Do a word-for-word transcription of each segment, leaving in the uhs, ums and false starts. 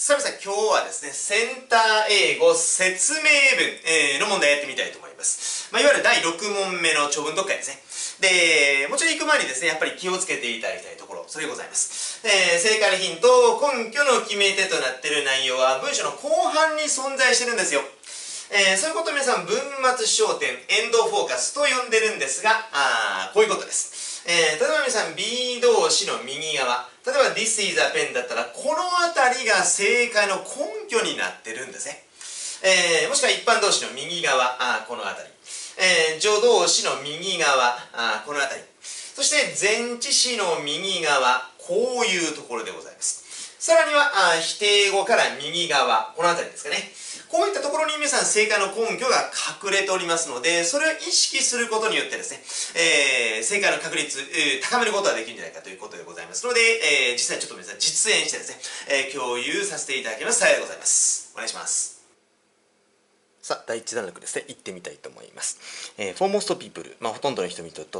さあ皆さん、今日はですね、センター英語説明文、えー、の問題やってみたいと思います。まあ、いわゆるだいろく問目の長文読解ですね。で、もちろん行く前にですね、やっぱり気をつけていただきたいところ、それでございます。えー、正解のヒント、根拠の決め手となっている内容は文章の後半に存在してるんですよ。えー、そういうことを皆さん、文末焦点、エンドフォーカスと呼んでるんですが、あこういうことです。えー、例えば皆さん B 動詞の右側、例えば This is a pen だったらこの辺りが正解の根拠になってるんですね。えー、もしくは一般動詞の右側、あこの辺り、えー、助動詞の右側、あこの辺り、そして前置詞の右側、こういうところでございます。さらにはあ否定語から右側、この辺りですかね。こういったところに皆さん正解の根拠が隠れておりますので、それを意識することによってですね、えー、正解の確率、えー、高めることができるんじゃないかということでございますので、えー、実際ちょっと皆さん実演してですね、えー、共有させていただきます際でございます。お願いします。さあ、だいいち段落ですね、行ってみたいと思います。えー、for most people、まあ、ほとんどの人々にとって、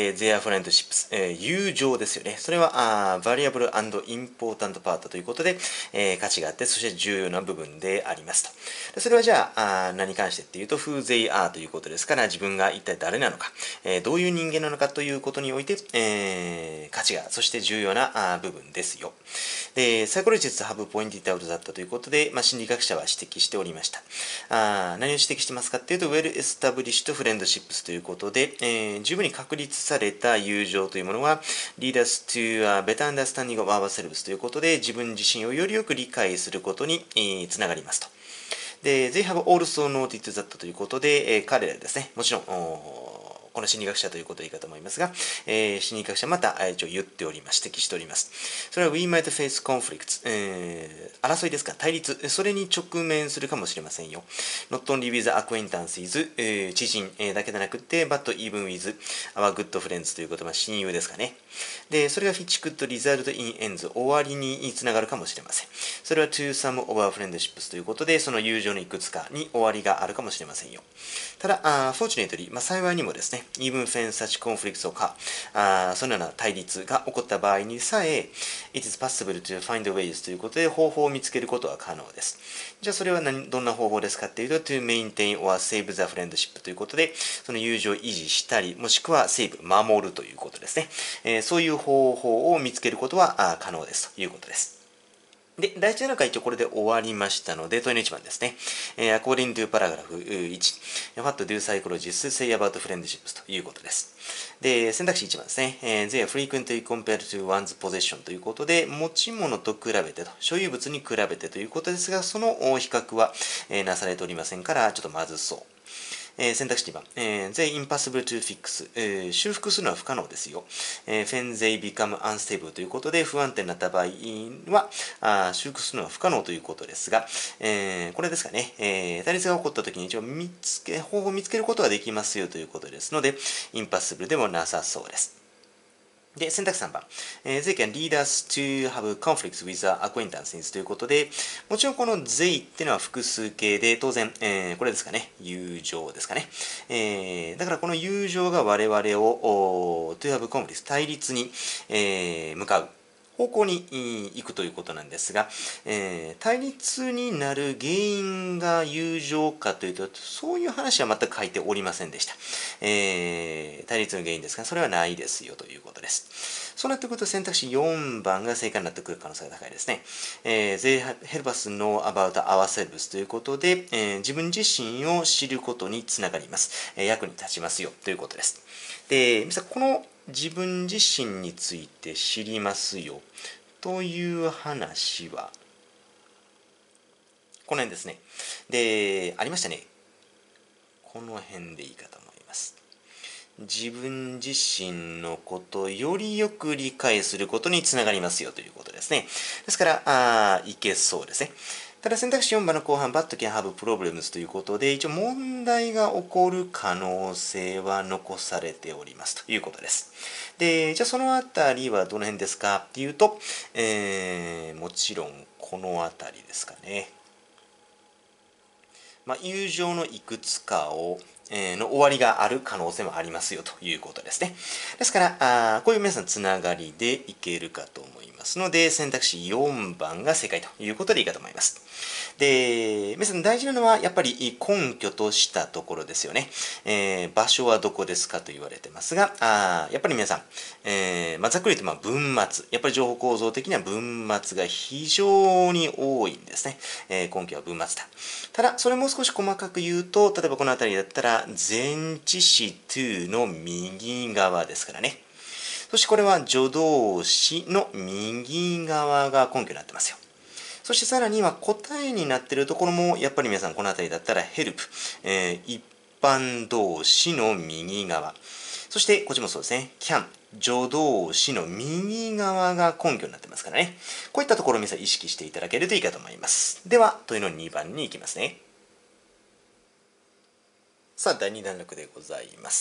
えー、their friendships、えー、友情ですよね。それは、あ variable and important part ということで、えー、価値があって、そして重要な部分でありますと。でそれはじゃあ、あ何に関してっていうと、who they are ということですから、自分が一体誰なのか、えー、どういう人間なのかということにおいて、えー、価値が、そして重要なあ部分ですよ。で、psychologists have pointed out that ということで、まあ、心理学者は指摘しておりました。あ何を指摘してますかっていうと、well established friendships ということで、えー、十分に確立された友情というものは、lead us to a better understanding of ourselves ということで、自分自身をよりよく理解することに、えー、つながりますと。で、they have also noted that ということで、えー、彼らですね、もちろん、この心理学者ということでいいかと思いますが、えー、心理学者また一応言っております、指摘しております。それは We might face conflicts、えー、争いですか、対立、それに直面するかもしれませんよ。Not only with acquaintances、えー、知人、えー、だけでなくて、but even with our good friends ということは親友ですかね。で、それが which could result in ends、終わりにつながるかもしれません。それは to some of our friendships ということで、その友情のいくつかに終わりがあるかもしれませんよ。ただ、uh, fortunately、まあ、幸いにもですね、even when such conflicts occur、uh, そのような対立が起こった場合にさえ、it is possible to find ways ということで、方法を見つけることは可能です。じゃあ、それは何どんな方法ですかっていうと、to maintain or save the friendship ということで、その友情を維持したり、もしくは save、守るということですね。えー、そういう方法を見つけることは可能ですということです。で、だいいち段階一応これで終わりましたので、問いのいちばんですね。えー、according to paragraph いち、what do psychologists say about friendships ということです。で、選択肢いちばんですね。えー、they are frequently compared to one's possession ということで、持ち物と比べてと、所有物に比べてということですが、その比較は、えー、なされておりませんから、ちょっとまずそう。えー、選択肢にばん、えー、they impossible to fix、えー、修復するのは不可能ですよ。えー、when they become unstable ということで不安定になった場合はあ修復するのは不可能ということですが、えー、これですかね、えー、対立が起こった時に一応見つけ方法を見つけることができますよということですので、impossible でもなさそうです。で、選択肢さんばん。えー、they can lead us to have conflicts with acquaintances ということで、もちろんこの they っていうのは複数形で、当然、えー、これですかね、友情ですかね。えー、だからこの友情が我々を to have conflicts、対立に、えー、向かう方向に行くということなんですが、えー、対立になる原因が友情かというと、そういう話は全く書いておりませんでした。えー、対立の原因ですが、それはないですよということです。そうなってくると選択肢よんばんが正解になってくる可能性が高いですね。えー、they help us know about ourselves ということで、えー、自分自身を知ることにつながります。えー、役に立ちますよということです。で、皆さん、この自分自身について知りますよという話は、この辺ですね。で、ありましたね。この辺でいいかと思います。自分自身のことをよりよく理解することにつながりますよということですね。ですから、あいけそうですね。ただ選択肢よんばんの後半、バット can have problems ということで、一応問題が起こる可能性は残されておりますということです。で、じゃあそのあたりはどの辺ですかっていうと、えー、もちろんこのあたりですかね。まあ、友情のいくつかを、えー、の終わりがある可能性もありますよということですね。ですから、あこういう皆さんつながりでいけるかと思います。 ますので、選択肢よんばんが正解ということでいいかと思います。で、皆さん大事なのはやっぱり根拠としたところですよね。えー、場所はどこですかと言われてますが、あやっぱり皆さん、えーまあ、ざっくり言うとまあ文末、やっぱり情報構造的には文末が非常に多いんですね。えー、根拠は文末だ。ただ、それも少し細かく言うと、例えばこの辺りだったら、前置詞 to の右側ですからね。そしてこれは助動詞の右側が根拠になってますよ。そしてさらには答えになっているところも、やっぱり皆さんこの辺りだったら help、えー、一般動詞の右側。そしてこっちもそうですね、can、助動詞の右側が根拠になってますからね。こういったところを皆さん意識していただけるといいかと思います。では、問いのにばんに行きますね。さあ、だいに段落でございます。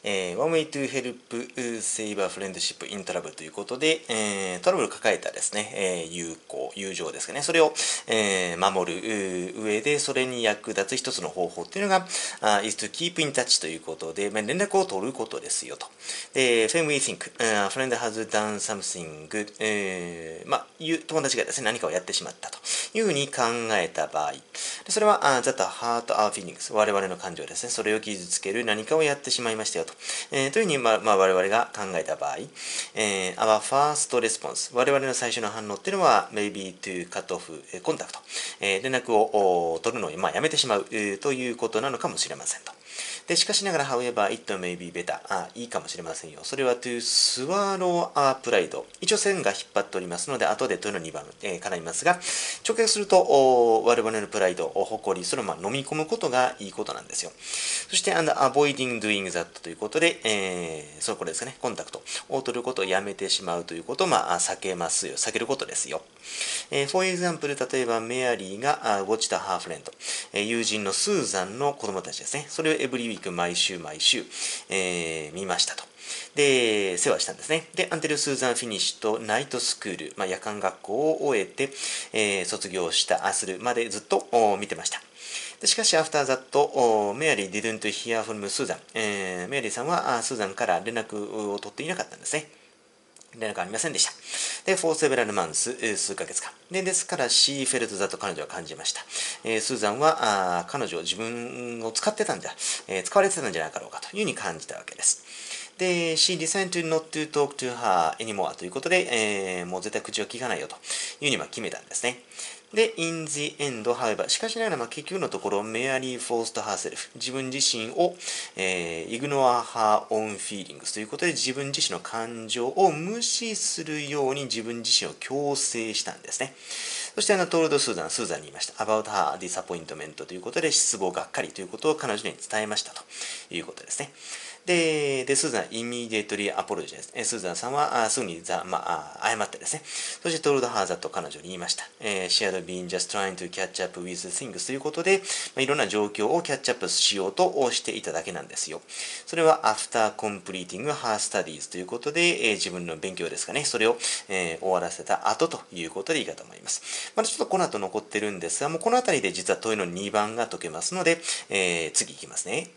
えー、One way to help save a friendship in trouble ということで、えー、トラブルを抱えたですね、えー、友好、友情ですかね、それを、えー、守る上で、それに役立つ一つの方法っていうのが、uh, is to keep in touch ということで、まあ、連絡を取ることですよと。で、when we think、uh, a friend has done something good、えー、まあ、友達がですね、何かをやってしまったというふうに考えた場合、それは、uh, that hurt our feelings、我々の感情ですね、それを傷つける何かをやってしまいましたよと。えー、というふうに、まあまあ、我々が考えた場合、えー、our first response、我々の最初の反応っていうのは、maybe to cut off contact、えー、連絡を取るのを、まあ、やめてしまう、えー、ということなのかもしれませんと。で、しかしながら、however, it may be better. あ、いいかもしれませんよ。それは to swallow our pride。一応線が引っ張っておりますので、後で問いのにばん、えー、絡みますが、直訳すると、我々のプライド、誇り、それをまあ飲み込むことがいいことなんですよ。そして、and avoiding doing that ということで、えー、そうこれですかね、コンタクトを取ることをやめてしまうということを、まあ、避けますよ。避けることですよ。えー、for example、例えば、メアリーが watched her friend、えー、友人のスーザンの子供たちですね。それを every week、毎週毎週、えー、見ましたと。で、世話したんですね。で、until Susan finished night school、まあ、夜間学校を終えて、えー、卒業した、あ、するまでずっと見てました。でしかし、after that, メアリー didn't hear from Susan、えー。メアリーさんはスーザンから連絡を取っていなかったんですね。連絡ありませんでした。で、for several months、数ヶ月間。で、ですから、she felt that 彼女は感じました。えー、スーザンは、あ彼女を自分を使ってたんじゃ、えー、使われてたんじゃなかろうかというふうに感じたわけです。で、she decided not to talk to her anymore ということで、えー、もう絶対口を聞かないよというふうに決めたんですね。で、in the end, however、しかしながら、まあ、結局のところ、Mary forced herself、自分自身を、えー、ignore her own feelings ということで、自分自身の感情を無視するように自分自身を強制したんですね。そして、あの、トールド・スーザン、スーザンに言いました。about her disappointment ということで、失望がっかりということを彼女に伝えましたということですね。で、でスーザン、immediately apologize。スーザンさんはあすぐにざ、まあ、謝ってですね。そして、トールドハーザと彼女に言いました。えー、she had been just trying to catch up with things ということで、まあ、いろんな状況をキャッチアップしようとしていただけなんですよ。それは after completing her studies ということで、えー、自分の勉強ですかね。それを、えー、終わらせた後ということでいいかと思います。まだちょっとこの後残ってるんですが、もうこのあたりで実は問いのにばんが解けますので、えー、次いきますね。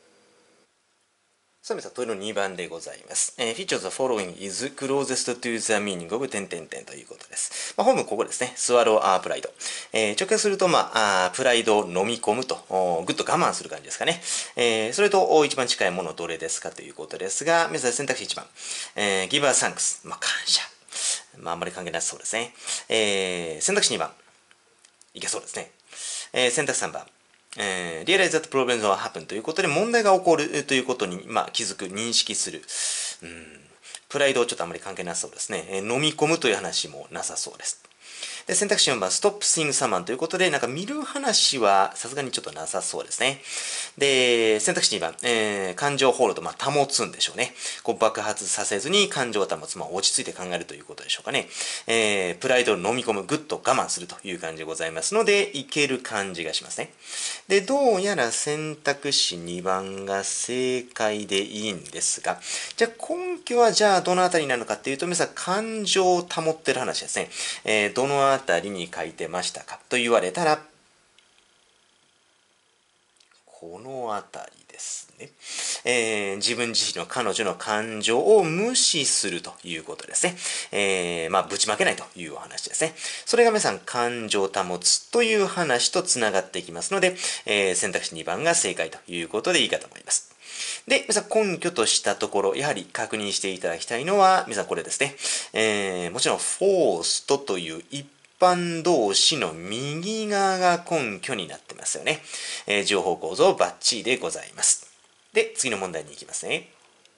さあ、皆さん、問いのにばんでございます。えー、feature the following is closest to the meaning of 点々点ということです。まあ、本文ここですね。swallow our pride。えー、直訳すると、まあ、あプライドを飲み込むと、ぐっと我慢する感じですかね。えー、それと一番近いものどれですかということですが、皆さん選択肢いちばん。えー、give us thanks。まあ、感謝。まあ、あんまり関係なさそうですね。えー、選択肢にばん。いけそうですね。えー、選択肢さんばん。えー、realize that problems will happen ということで問題が起こるということに、まあ、気づく、認識する。うん、プライドをちょっとあまり関係なさそうですね。えー、飲み込むという話もなさそうです。で、選択肢よんばん、stop seeing someone ということで、なんか見る話はさすがにちょっとなさそうですね。で、選択肢にばん、えー、感情ホールド、まあ、保つんでしょうね。こう爆発させずに感情を保つ、まあ、落ち着いて考えるということでしょうかね。えー、プライドを飲み込む、ぐっと我慢するという感じでございますので、いける感じがしますね。で、どうやら選択肢にばんが正解でいいんですが、じゃあ根拠はじゃあどのあたりになるのかっていうと、皆さん感情を保ってる話ですね。えー、どのあたりに書いてましたかと言われたら、このあたりです。 ですね。えー、自分自身の彼女の感情を無視するということですね。えー、まあ、ぶちまけないというお話ですね。それが皆さん、感情を保つという話とつながっていきますので、えー、選択肢にばんが正解ということでいいかと思います。で、皆さん根拠としたところ、やはり確認していただきたいのは、皆さんこれですね。えー、もちろん、フォーストという一般動詞の右側が根拠になってますよね。えー、情報構造バッチリでございます。で、次の問題に行きますね。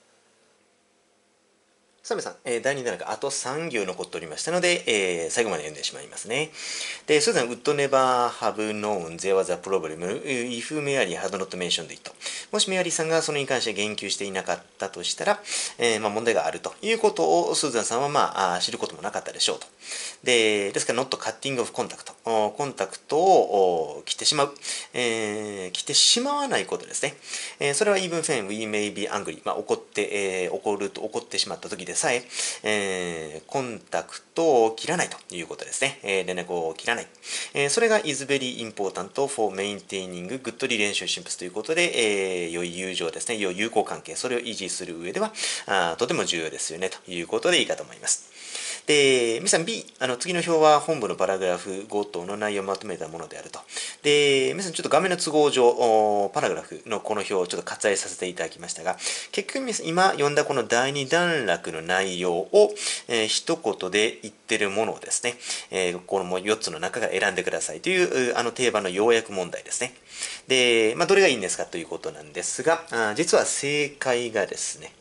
さあ皆さん、えー、だいに段落あとさん行残っておりましたので、えー、最後まで読んでしまいますね。で、それでは、would never have known there was a problem if Mary had not mentioned it. もしメアリーさんがそれに関して言及していなかったとしたら、えーまあ、問題があるということをスーザンさんは、まあ、知ることもなかったでしょうと。で、ですから、not cutting off contact。コンタクトを切ってしまう。えー、切ってしまわないことですね。えー、それは even when we may be angry。まあ、怒って、えー、怒ると、怒ってしまった時でさえ、えー、コンタクトを切らないということですね。えー、連絡を切らない。えー、それが is very important for maintaining good relationships ということで、えー、良い友情ですね。良い友好関係。それを維持する上では、あとても重要ですよね。ということでいいかと思います。で、皆さん B、あの次の表は本部のパラグラフごとの内容をまとめたものであると。で、皆さんちょっと画面の都合上、パラグラフのこの表をちょっと割愛させていただきましたが、結局今読んだこのだいに段落の内容を、えー、一言で言ってるものをですね、えー、このよっつの中から選んでくださいという、あの定番の要約問題ですね。で、まあ、どれがいいんですかということなんですが、あ実は正解がですね、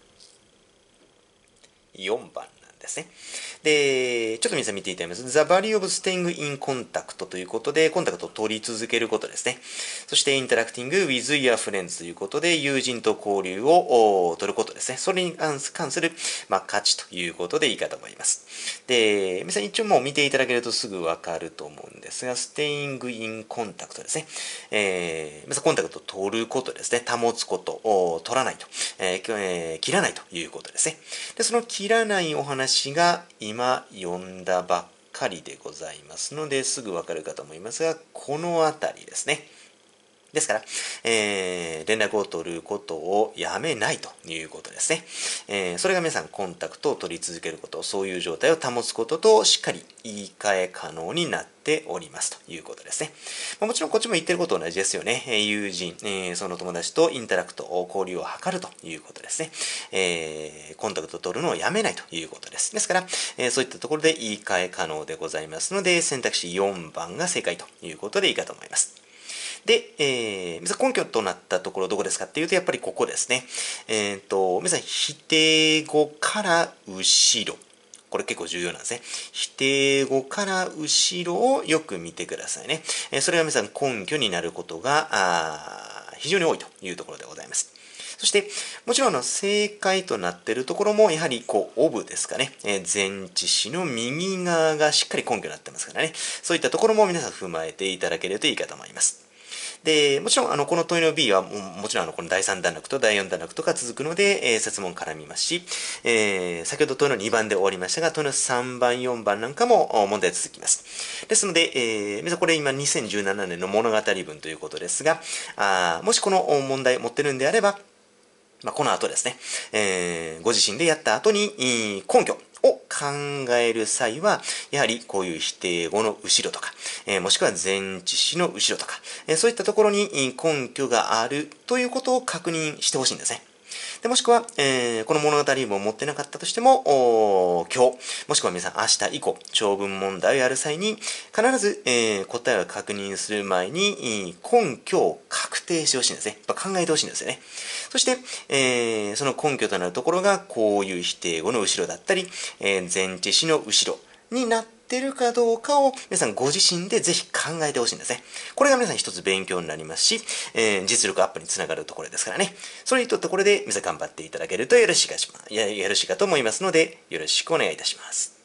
よんばんなんですね。で、ちょっと皆さん見ていただきます。The value of staying in contact ということで、コンタクトを取り続けることですね。そして、interacting with your friends ということで、友人と交流を取ることですね。それに関する、まあ、価値ということでいいかと思います。で、皆さん一応もう見ていただけるとすぐわかると思うんですが、staying in contact ですね。えー、皆さんコンタクトを取ることですね。保つことを取らないと、えーえー、切らないということですね。で、その切らないお話が今読んだばっかりでございますので、すぐわかるかと思いますが、このあたりですね。ですから、えー、連絡を取ることをやめないということですね。えー、それが皆さんコンタクトを取り続けること、そういう状態を保つこととしっかり言い換え可能になっておりますということですね。まあ、もちろんこっちも言ってること同じですよね。えー、友人、えー、その友達とインタラクト、交流を図るということですね。えー、コンタクトを取るのをやめないということです。ですから、えー、そういったところで言い換え可能でございますので、選択肢よんばんが正解ということでいいかと思います。で、えー、根拠となったところどこですかっていうと、やっぱりここですね。えっ、ー、と、皆さん、否定語から後ろ。これ結構重要なんですね。否定語から後ろをよく見てくださいね。えー、それが皆さん根拠になることがあ非常に多いというところでございます。そして、もちろんあの正解となっているところも、やはりこう、オブですかね。えー、前置詞の右側がしっかり根拠になってますからね。そういったところも皆さん踏まえていただけるといいかと思います。で、もちろん、あの、この問いの B はも、もちろん、あの、このだいさん段落とだいよん段落とか続くので、えー、説問絡みますし、えー、先ほど問いのにばんで終わりましたが、問いのさんばん、よんばんなんかも問題続きます。ですので、えー、皆さんこれ今にせんじゅうななねんの物語文ということですが、あもしこの問題持ってるんであれば、まあ、この後ですね、えー、ご自身でやった後に、根拠を考える際は、やはりこういう否定語の後ろとか、えー、もしくは前置詞の後ろとか、えー、そういったところに根拠があるということを確認してほしいんですね。でもしくは、えー、この物語文を持ってなかったとしても、今日、もしくは皆さん明日以降、長文問題をやる際に、必ず、えー、答えを確認する前に、根拠を確定してほしいんですね。やっぱ考えてほしいんですよね。そして、えー、その根拠となるところが、こういう否定語の後ろだったり、えー、前置詞の後ろになってってるかどうかを皆さんご自身でぜひ考えてほしいんですね。これが皆さん一つ勉強になりますし、えー、実力アップにつながるところですからね。それにとってこれで皆さん頑張っていただけるとよろしいかしま、よろしいかと思いますので、よろしくお願いいたします。